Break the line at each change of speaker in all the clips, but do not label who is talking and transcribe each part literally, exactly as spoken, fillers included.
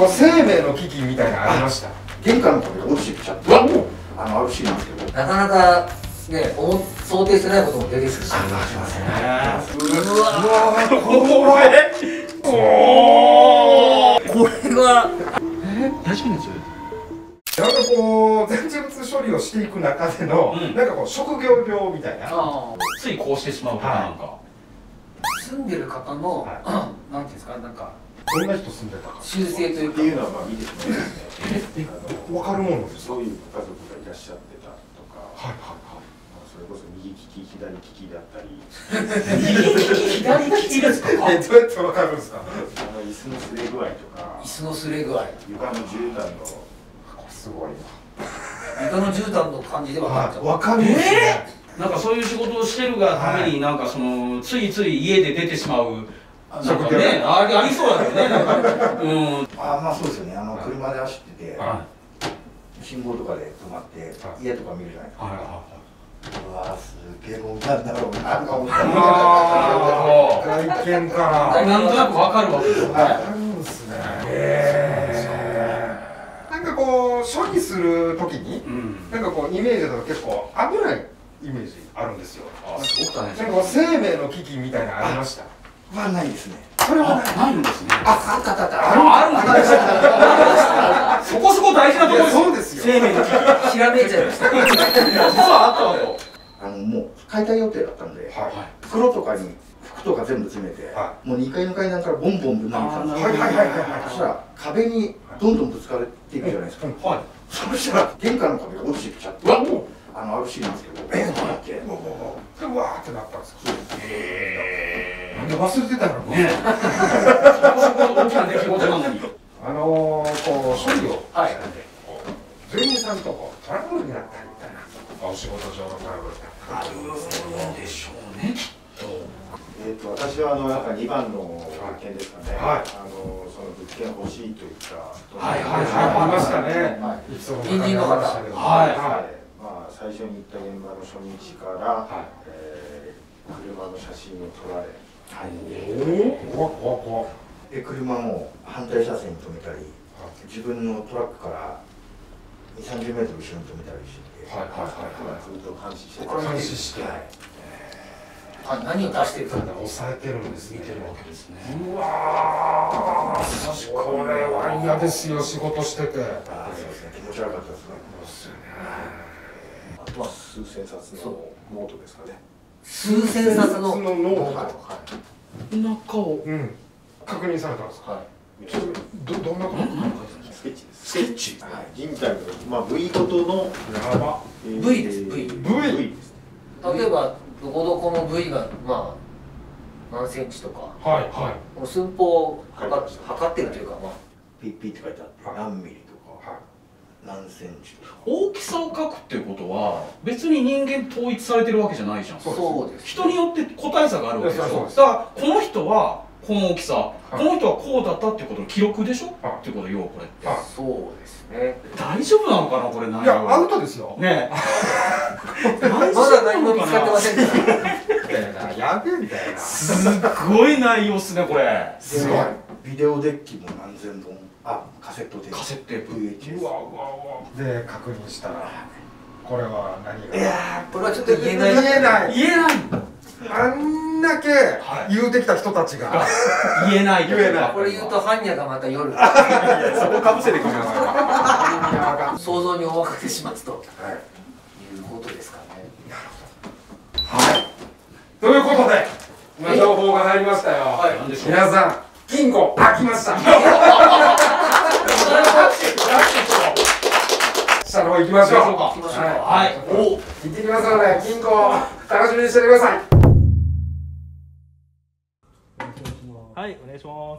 生命の危機みたいなのありました。
玄関の壁が落ちてきちゃって、あの アールシー なんですけど、
なかなかね、想定してないことも出てくるし。
ありますね。
うわ
うわこれ
おー、これは
大丈夫です。
なんかこう全人物処理をしていく中での、
うん、
なんかこう職業病みたいな、
ついこうしてしまうとか、なんか
住んでる方の、
は
なんていうんですか、なんか
どんな人住んでたか
習性というか
っていうのはまあ見ててもですね、
分かるものですか。
そういうご家族がいらっしゃってたとか、
はいはいはい。
それこそ右利き左利きだったり、
左利きですか。
え、どうやって分かるんですか。
あの椅子のすれ具合とか
椅子のすれ具合、
床の絨毯の
すごい
床の絨毯の感じで分かっちゃう。
な。分かるんですね。
なんかそういう仕事をしてるがために、なんかそのついつい家で出てしまう。なんかね、ありありそうだよね、なんか。うん。
あ、まあそうですよね。あの車で走ってて、
は
信号とかで止まって家とか見るじゃないですか。
はいは
うわー、すげえゴミなんだろうなと思った
ああ、外見から
なんとなくわかるわけですよね。
あるんですね。へえ。なんかこう処理するときに、
うん。
なんかこうイメージだと結構危ないイメージあるんですよ。
あ、すごく大変。
なんかこう生命の危機みたいなのありました。
はないですね。
それはない。
ないんですね。
あ、あったあったあった。
あるんですね。そこそこ大事なところです。
そうですよ。
生命の危機。
ひらめいちゃいました。
実はあったわよ。
あのもう解体予定だったんで、
は
袋とかに服とか全部詰めて、
は
もうにかいの階段からボンボンぶん投げてたんですよ。
はいはいはいはい
そしたら壁にどんどんぶつかっていくじゃないですか。
はい。
そしたら玄関の壁が落ちてきちゃって、
い。
あの アールシー なんですけど、ベーンってなって、
でうわーってなったんですか。
へ
なんで忘れてたの。
え。ね。そこそこ大きな出来事なのに。
あのー、こう処理を
はい。
住人さんとこうトラブルになったりみたいな、お仕事上のトラブルってあるんですね。
でしょうね。きっと。
えー、と私はあのやっぱにばんの物件ですかね、
はい
あのその物件欲しいといった
はいはい
ありましたね。
はい
隣人の方。
はい
はいまあ、最初に行った現場の初日から、
はい
えー車の写真を撮られ、
はい、
おお、怖っ怖っ怖っ。
で車も反対車線に止めたり、自分のトラックからにじゅう、さんじゅうメートル後ろに止めたりしてて、
はいはいはいはい。
ずっと監視して
これ監視して、
あ、何を出してるか。
抑えてるんですね。
見てるわけですね。
うわー、これは嫌ですよ、仕事してて。
ああ、そうですね、気持ち悪かったですね。
ですよね。
あとは数千冊のノートですかね。
数千冊の
ノート。
は
中を。
うん。確認されたんですか。
い、はい
それどどんなこと？
スケッチです。
スケッチ。
はい、人体の、まあ、部位ごとの、
やば。
えー
部位です部位
部位です。
例えばどこどこの部位がまあ何センチとか、
はいは
もう寸法を測っ測ってるというか、まあ
ピッピって書いてあって、
はい
何ミリと
い。
か、
は
何センチとか。
大きさを書くっていうことは別に人間統一されてるわけじゃないじゃん。
そうです。
人によって個体差があるわけでしょ。
そうです
だからこの人はこの大きさ、
い
この人はこうだったっていうことの記録でしょ、
はい
っていうことよ、これって。
はい
そうですね。
大丈夫なのかな、これ内容。
いや、アウトですよ。
ねえ。
まだ何も見つかってませんから。
やべえみたいな。
すっごい内容っすね、これ。
すごい。
ビデオデッキも何千本、あ、カセットテープ。
カセットテープ。
ブイエイチエス。
うわうわうわ。で、確認したら、これは何が。
いやー、これはちょっと言えない。
言えない。
言えない。
あんだけ
はい
言うてきた人たちが。
言えない。
言えない
これ言うと般若がまた夜
そこかぶせてくるな。
想像にお任せしますと
はい。
いうことですかね。
はい。ということで、今情報が入りましたよ。
はい、なんでしょう。
皆さん、金庫開きました。下の方行きましょう。
行きましょうか。
はい。お。
行ってきますので、金庫楽しみにしててください。
はい、お願いします。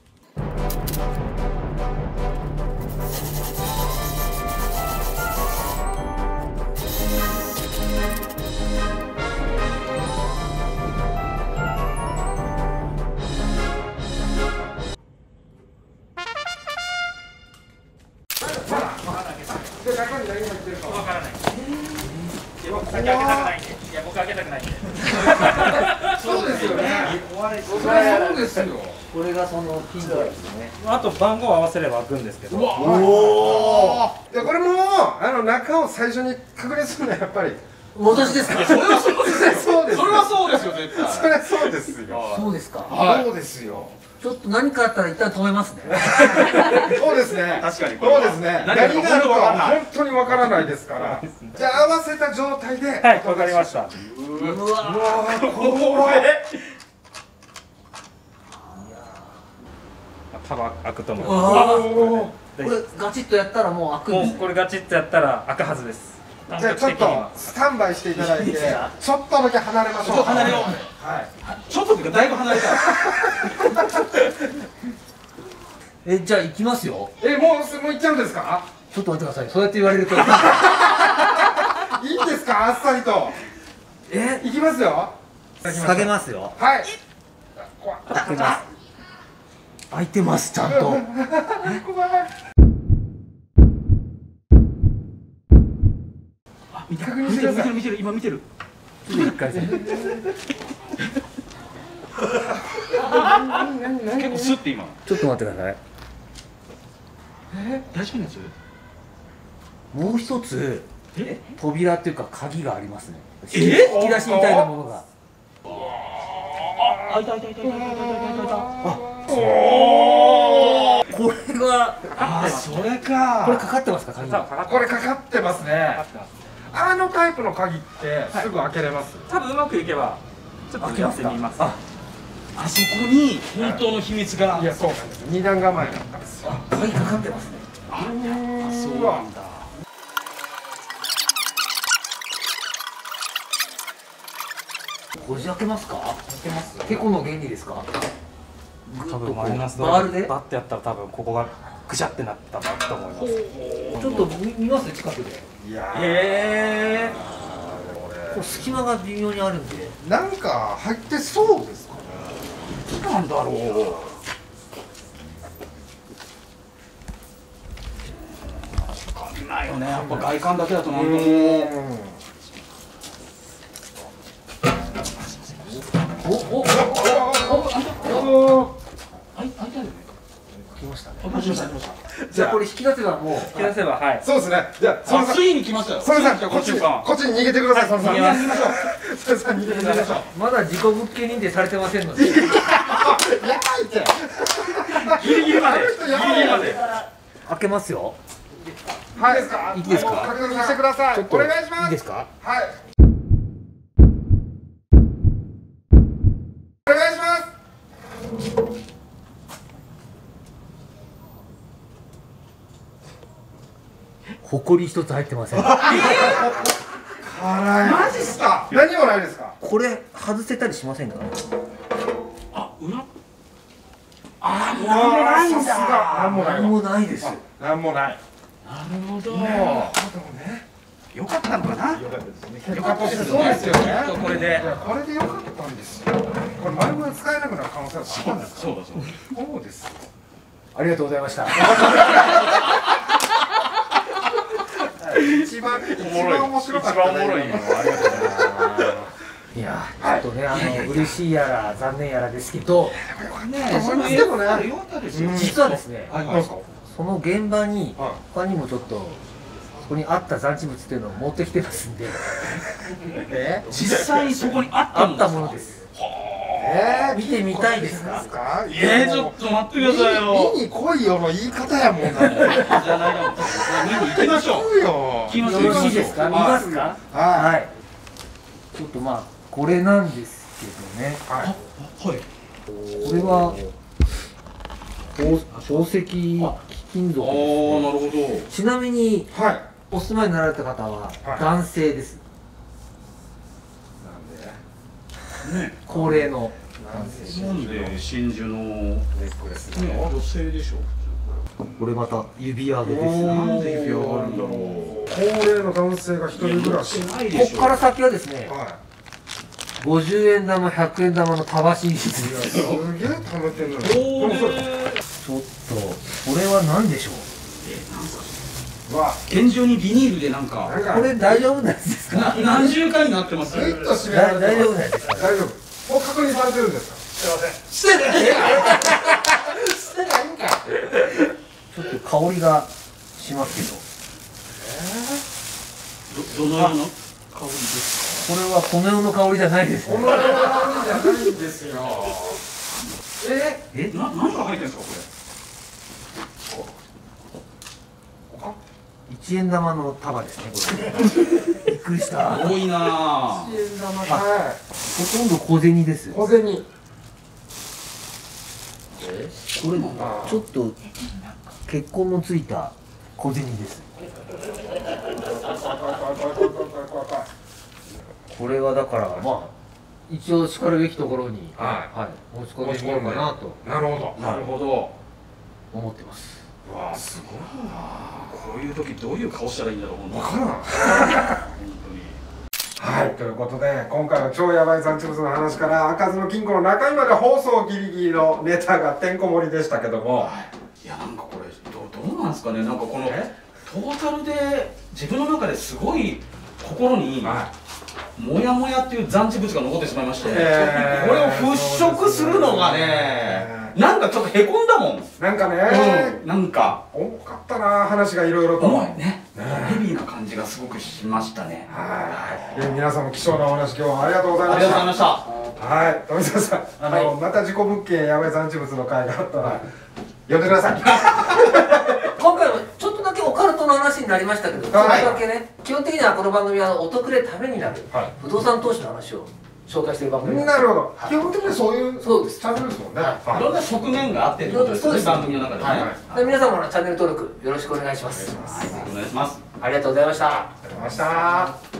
で、中に何が入ってるか
わからない。いや、僕先開けたくないんで。いや、僕開けたくないんで。
そうですよね。
怖い。
そりゃそうですよ。
これがそのピントですね。
あと番号を合わせれば開くんですけど。
おお。いやこれもあの中を最初に確認するのはやっぱり。
私ですか。
それはそうですよ。
そうです。
それはそうですよ絶対。
それはそうですよ。
そうですか。
はい
そうですよ。
ちょっと何かあったら一旦止めますね。
そうですね。
確かにこれは
そうですね。
何
何があるか
があるか
は本当にわからないですから。じゃあ合わせた状態で。
はい、わかりました。
う
う
わ。
わーこれ。
多分開くと思い
う
ま
わ
お
これガチッとやったらもう開
す。
くんですね。
もうこれガチッとやったら開くはずです。
ーじゃあちょっとスタンバイしていただいて、
いいですか
ちょっとだけ離れましょう。
ちょっと離れよう
はい。
ちょっとっていうかだいぶ離れた。
え、じゃあ行きますよ。
えもうすもう行っちゃうんですか？
ちょっと待ってください。そうやって言われると。
いいんですか？あっさりと。
え、
行きますよ。
下げますよ。
はい。
開けます。開いてますちゃんと。
怖い。確認してください。
見てる今見てる。
ちょっと一回戦。
結構スッて今。
ちょっと待ってください。
大丈夫なやつ？
もう一つ扉っていうか鍵がありますね。
え
引き出しみたいなものが。
あ、いたいたいたいたいたいたいたいた。
これが
あ、それか。
これかかってますか鍵が。
これかかってますね。あのタイプの鍵ってすぐ開けれます。
多分うまくいけばちょっとやってみます。
あ、
あそこに本当の秘密が。
いやそうなんです。二段構えだったんですよ。
鍵かかってますね。
あ、そうなんだ。
こじ開けますか？開けます。てこの原理ですか？
多分マイナスド
バールで
バッてやったら多分ここがぐしゃってなったなと思います。
ちょっと見見ます近くで。
いやー
へえ。
こう隙間が微妙にあるんで。
なんか入ってそうですかね。
なんだろう。わかんないよね。やっぱ外観だけだとなんとも。
おおおおおお。
あい、あいたよね。
来ましたね。
あ、どうしました、どうしました。
じゃあこれ引き出せばもう。
引き出せばはい。
そうですね。じゃあその
あ、
さん、
ついに来ましたよ。
そのさん
じゃあ
こっちに
こっちか。
こっちに逃げてください。そのさん。
逃げます
逃げましょう。そのさん逃げてください。
まだ自己物件認定されてませんので。
やばいって。
ギリギリまで。ギリ
やばい
ギリまで。
開けますよ。
はい。いいですか？
いいですか
確認してください。お願いします。
いいですか？
はい。お願いします。
ほこり一つ入ってません。
辛い。マジっすか？何もないですか？
これ外せたりしませんか？
あ、裏。
あ、もうないんだ。さすが。なんもない
何もないです。
なんもない。
なるほど。
なるほどね。
よかったのかな。
よかったです。そうですよね。
これで
いやこれでよかったんですよ。これ丸々使えなくなる可能性はあったんですか？
そうだそうだ。
そうですよ。
ありがとうございました。
一番一番面白かったね。
一番おもろいのありがとうございます。
いやー、ちょっとね、あの嬉しいやら残念やらですけど、
ね、
そうでもね。
よかったですよ。
実はですね、
はい。なんですか？
その現場に
は
他にもちょっとそこにあった残地物っていうのを持ってきてますんで、
え？
実際にそこにあったも
あったも
の
のです。
えー、
見てみたいですか？
か？
えー、ちょっと待ってくださいよ。
見に来いよの言い方やもんな。
じゃないかも。見に行きましょう。
行くよ。
行きましょう。
よろしいですか？見ますか？
はい。
はい。ちょっとまあこれなんですけどね。
はい。
はい。
これは宝宝石貴金属
ああ、
ですね。
なるほど。
ちなみに
はい。
お住まいになられた方は
はい
男性です。
ね。
高齢の男性で
なんで真珠のね、
ネックレスなの。
女性でしょ。
す。これまた指輪でですね。
なんで指輪があるんだろう。
高齢の男性が一人暮らし。
ないでしょ。
ここから先はですね、
は
ごじゅうえん玉、ひゃくえん玉の束シリーズ
い。いや
です。
すげえ貯めてるのよ。
これ
でもそれ
ちょっと、これは何でしょう？
うわ、
厳重にビニールでなんか
なんか
これ大丈夫なやつですか？
な何重かになってます。
グイッと締められてます。
大大丈夫なやつですか？
大丈夫。もう確認されてるんです
すいません。
してないしてないんかい。
ちょっと香りがしますけど、
どどのような
香りですか。これはこの世の香りじゃないですね。
この世の香りじゃないんですよ。え
え、
な、何が入ってるんですか、こ
一円玉の束ですね、これ。びっくりした。ほ
多いなぁ。
一円玉は
とんど小銭です。
い。小銭。
これちょっと血痕のついた小銭です。これはだからまあ一応しかるべきところに、
はい
はい、持ち込んでみようかなと
なるほど。
なるほど。
思ってます。
うわあすごいな。
こういう時どういう顔したらいいんだろう、本当に。
わからん。
本
はい、ということで今回は超ヤバい産地物の話から開かずの金庫の中身まで放送ギリギリのネタがてんこ盛りでしたけども、
当に。いや、なんかこれ、どう、どうなんですかね、なんかこの。
え
トータルで、自分の中ですごい心に。
は
もやもやっていう残地物が残ってしまいまして、
えー
これを払拭するのがね、なんかちょっとへこんだもん。
い、なんかね、
うん、なんか
重かったな話がいろいろと。
重いね、
ね
ヘビーな感じがすごくしましたね。
はい、え皆さんも貴重なお話今日はありがとうござい
あ
ました。
りがとうございました。
はい、富澤さん、あの、
はい
また事故物件やばい産地物の会があったら呼んでください。
今回はちょっとだけオカルトの話になりましたけど、ちょっと
はい
だけね、基本的にはこの番組はお得でためになる
はい
不動産投資の話を紹介している番組です。
なるほど、基本的にそういう
そうです
チャンネルですもんね。
はい
いろんな側面があってってことですよね、番組の中でね。
は
はいい、
で皆様のチャンネル登録よろしくお願いします。
お願いします。
ありがとうございました。
ありがとうございました。